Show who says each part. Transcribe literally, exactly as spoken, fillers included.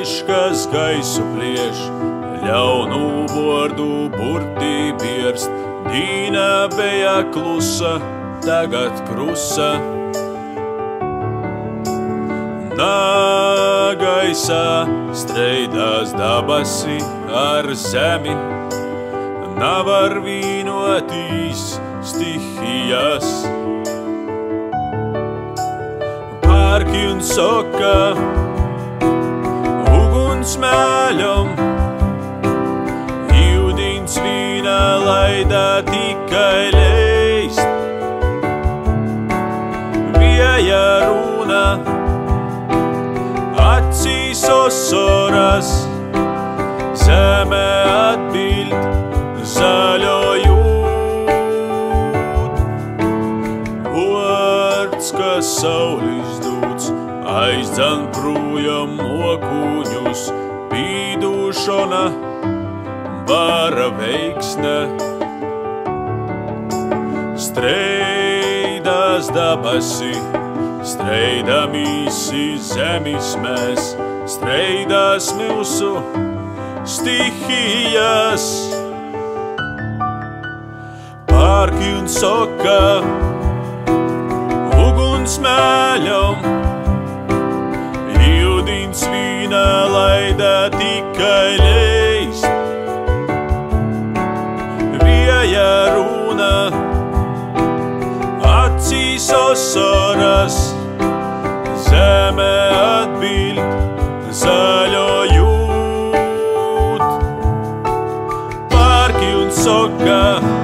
Speaker 1: vējš, kas gaisu plieš, ļaunu bordu burti birst. Dīna bija klusa, tagad krusa. Nagaisā streidās dabasi ar zemi, navar vīnotīs stihijas. Parki un soka, uguns mēļom, Iudīns vīna laidā tikai leist. Vieja runa, acīs osoras, zeme atbild zaļo jūt. Vārds, kas saulis dūts, aizdzen projām okuņus, pīdūšana, bara veiksne. Streidās dabasi, streidamīsi zemis mēs, streidās mūsu stihijas. Parki un soka, uguns mēļom, Iudīns vīna laidā tikai leist. Vieja runa, acīs osoras, zeme atbild zaļo jūt. Parki un soka,